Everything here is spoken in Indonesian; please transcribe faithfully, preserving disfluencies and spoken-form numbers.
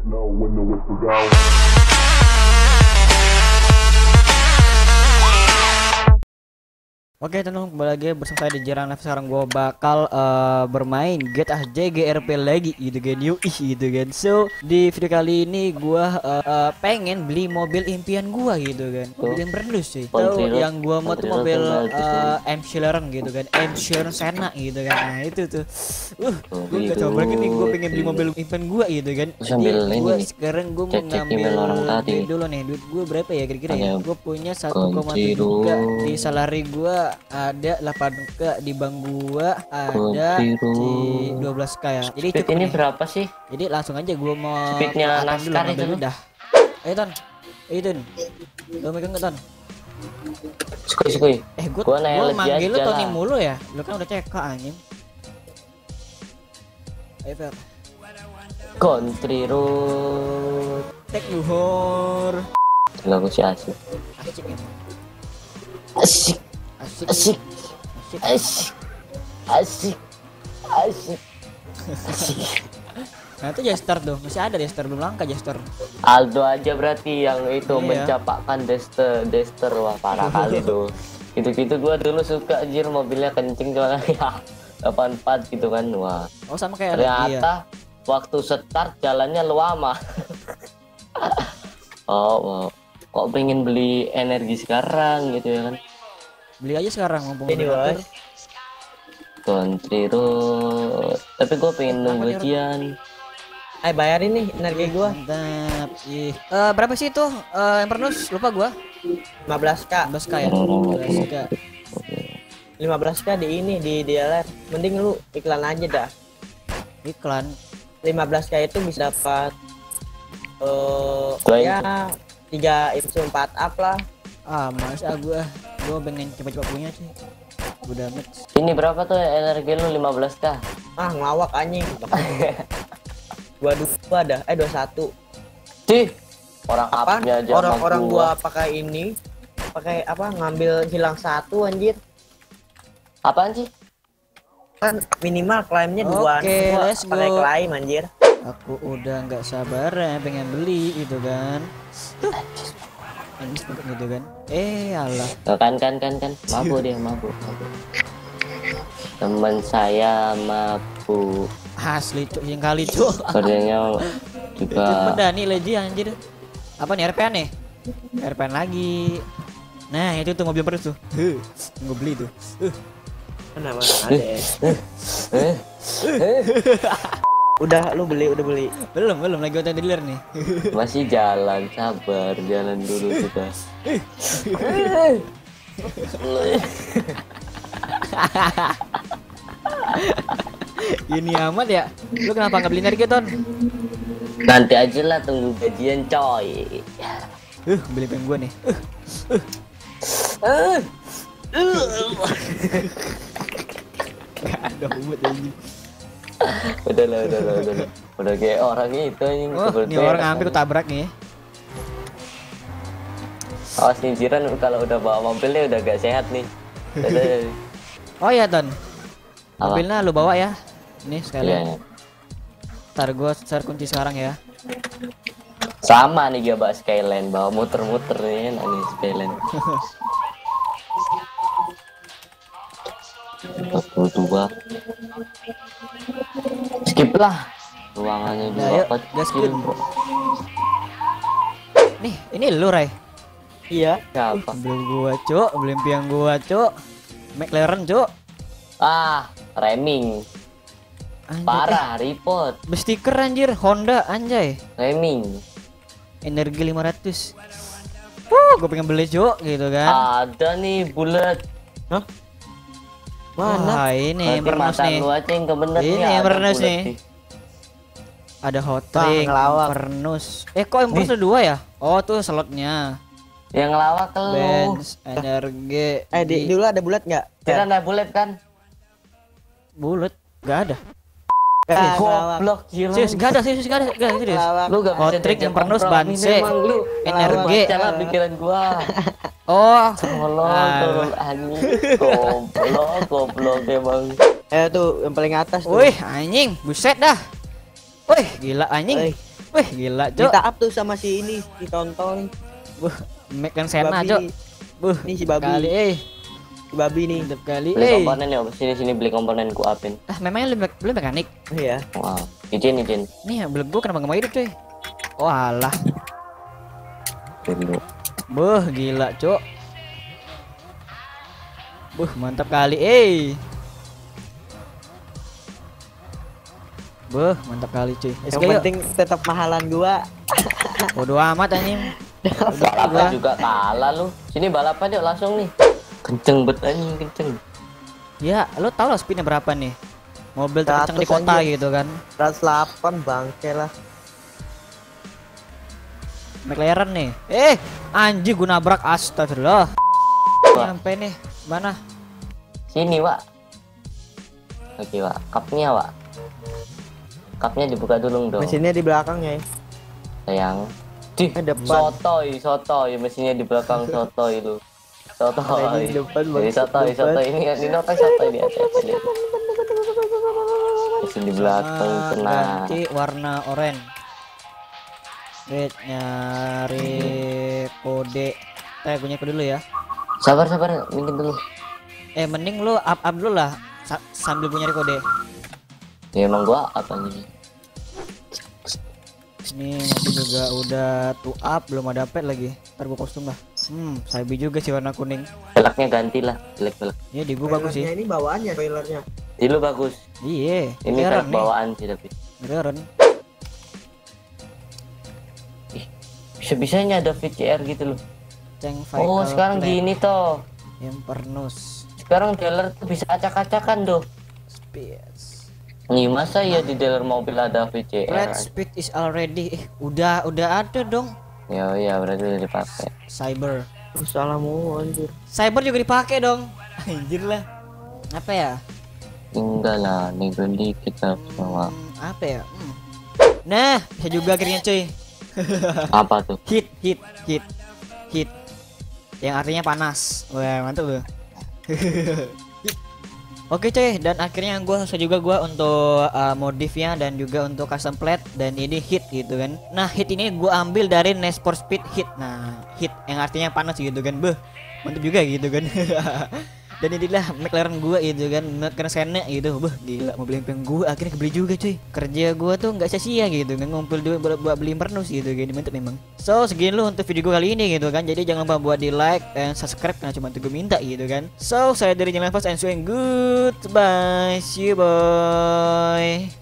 know when the whistle go. Oke teman-teman, kembali lagi bersama saya di Jerang Live. Sekarang gue bakal uh, bermain G T A J G R P lagi gitu kan, yuk gitu kan. So di video kali ini gue uh, uh, pengen beli mobil impian gue gitu kan, mobil yang berdus sih. So yang gue mau tuh mobil uh, M Celeron gitu kan, M Celeron Senna gitu kan. Nah itu tuh, uh gue gak coba lagi nih, gue pengen beli mobil impian gue gitu kan. Jadi gue sekarang gue mau ngambil duit dulu nih. Duit gue berapa ya kira-kira ya? Gue punya satu koma tiga di salary gue, ada delapan K di bank gua, ada di dua belas K ya. Jadi speed ini nih berapa sih? Jadi langsung aja gua mau speednya naskah itu udah. Ayo Ton. Ayo Ton. Lo megang enggak Ton? Skuy skuy. Eh gua, gua, gua manggil lu Tony mulu ya. Lu kan udah cek anjing. Ayo Fer. Country road. Tek luhur. Lagu si asik. Asik ini. Asik. Asik. Asik. Asik. Asik. Asik. Asik. Nah itu Jester tuh, masih ada Jester, belum langka Jester. Aldo aja berarti yang itu iya. Mencapakkan Dester, Dester wah parah kali tuh. Gitu-gitu gua dulu suka anjir, mobilnya kenceng cuma ya delapan empat gitu kan. Wah. Oh sama kayak ternyata iya. Waktu start jalannya lama. Oh, wow. Kok pengen beli energi sekarang gitu ya kan? Beli aja sekarang mumpung ini bos. Country road. Tapi gue pengen nunggu gajian. Ayo bayarin nih energi gue. Mantap. Ih. Uh, berapa sih itu? Uh, yang pernus lupa gue. lima belas K. lima belas K ya. lima belas K. lima belas K di ini di D L R. Mending lu iklan aja dah. Iklan. lima belas K itu bisa dapat uh, ya tiga info empat up lah. Ah, masa gua gua pengen coba-coba punya sih. Udah mix. Ini berapa tuh energi lu? lima belas K? Ah, ngelawak anjing. dua puluh dua ada, eh dua puluh satu. Cih, orang apa? Aja orang-orang gua pakai ini, pakai apa? Ngambil hilang satu anjir. Apaan sih? Kan minimal klaimnya dua. Oke, let's go. Pakai klaim anjir. Aku udah nggak sabar ya pengen beli gitu kan. Ini gitu kan. Eh alah. Oh, kan kan kan kan mabuk dia mabuk mabuk. Teman saya mabuk. Asli cuk, yang kali cuk. Kerjanya juga. Beda nih lagi anjir. Apa nih R P N nih? R P N lagi. Nah itu tuh mobil perut tuh. Gue beli tuh. Kenapa ada? Udah lu beli, udah beli. Belum, belum lagi hotel dealer nih. Masih jalan, sabar, jalan dulu kita. Ini amat ya. Lu kenapa nggak beli energi Ton? Nanti aja lah, tunggu gajian coy. Uh, beli pen gua nih. Uh. Gak ada umut lagi. Udah lah, udah lah, udah lah. Udah kayak orang itu anjing. Oh, ini orang hampir ketabrak nih. Awas nih Jiran, kalau udah bawa mobilnya udah gak sehat nih. Udah. Oh ya Ton, mobilnya lu bawa ya. Nih sekalian. Yeah. Ntar gua share kunci sekarang ya. Sama nih gak bawa Skyline, bawa muter-muter nih enak nih Skyline. empat puluh dua. Skip lah. Ruangannya nah, dua empat. Gaskin. Nih, ini lu Ray. Iya. Siapa? Belum gua, Cuk. Belum piang gua, Cuk. McLaren, Cuk. Ah, Reming. Anjay, parah, eh. report. Stiker anjir, Honda anjay. Reming. Energi lima ratus. Uh, gua pengen beli, Cuk, gitu kan. Ada nih bulat. Hah? Mana? Wah, ini pernus nih. Lu aja yang kebener ini yang pernus nih. nih. Ada hot ring, pernus. Eh kok yang pernus dua ya? Oh tuh slotnya. Yang ngelawak lu. Benz, energi. Eh di, dulu ada bulat nggak? Kira ada bulat kan? Bulat? Gak ada. Eh, goblok gila. Serius gak ada, serius gak ada, gak ada serius. Lu gak hot ring yang pernus banse. Energi. Jangan pikiran gua. Oh, tolong, tolong anjing, goblok, goblok emang. Eh tuh yang paling atas tuh. Wih, anjing, buset dah. Wih, gila anjing. Wih gila cok. Minta up tuh sama si ini, si Tontol nih. Buh, Mac dan Si Sena babi cok. nih. Buh, Ini si babi. kali eh. Si babi nih. Mantap kali Beli eh. komponen ya, sini sini beli komponen ku apin. Ah memangnya lu, lu mekanik? Oh iya. Wow, izin izin. Nih belum gua kenapa nggak mau hidup cuy. Oh alah. Dulu. Buh gila cok. Buh mantap kali eh. Buh mantap kali cuy. Let's Yang go, yuk. penting tetap mahalan gua. Bodo amat anjing. Balapan juga kalah lu. Sini balapan yuk langsung nih. Kenceng bet anjing kenceng. Ya, lo tau lah speednya berapa nih? Mobil terkencang di seratus kota aja. gitu kan. seratus delapan bangke lah. McLaren nih. Eh, anjing gua nabrak, astagfirullah. Wah. Sampai nih, mana? Sini, Wak. Oke, Wak. Cupnya, Wak. Cupnya dibuka dulu dong. Mesinnya di belakangnya ya. Sayang. Di Eh, depan. sotoy, sotoy. Mesinnya di belakang sotoy lu. Ada Sotoy. di depan, Bang. Jadi sotoy, Depan. sotoy ini kan Dino kan sotoy di atas dia. Mesin di belakang Sama kena. ganti warna oranye. Wait, nyari kode. Eh, gue nyari kode dulu ya. Sabar, sabar, minggir dulu. Eh, mending lu up up dulu lah sa- sambil gue nyari kode. Ya emang gua apa nih? Ini mobil juga udah to up, belum ada pet lagi. Ntar gue kostum lah. Hmm, Sabi juga sih warna kuning. Velgnya ganti lah, velg-velg. Ya di gue bagus sih. Spoilernya ini bawaannya spoilernya. Di lu bagus. Iya, Ini keren velg nih. bawaan sih tapi. Keren. Bisa-bisanya ada V C R gitu loh. Ceng Oh, Vehicle sekarang Plan. gini toh. Invernus Sekarang dealer tuh bisa acak-acakan tuh. Space. Nih, masa ya di dealer mobil ada V C Flat R? speed is already eh, udah udah ada dong. Ya, ya berarti udah dipakai. Cyber. Salamu anjir. Cyber juga dipakai dong. Anjir lah. Apa ya? Enggak lah, nego dikit lah semua. Hmm, apa ya? Hmm. Nah, bisa juga akhirnya cuy. Apa tuh? Hit, hit, hit, hit. Yang artinya panas. Wah, mantap tuh. Oke cuy, dan akhirnya gue selesai juga gue untuk uh, modifnya dan juga untuk custom plate dan ini hit gitu kan. Nah hit ini gue ambil dari Need for Speed Hit. Nah hit yang artinya panas gitu kan, beh mantap juga gitu kan. Dan inilah McLaren gue gitu kan, McLaren Senna gitu, beh gila mobil impian gue akhirnya kebeli juga cuy. Kerja gue tuh nggak sia-sia gitu kan, ngumpul duit buat, buat beli Invernus gitu kan, mantap memang. So segini lu untuk video gue kali ini gitu kan, jadi jangan lupa buat di like dan subscribe karena cuma tuh gue minta gitu kan. So saya dari Jalan Fast and so good, bye, see you boy.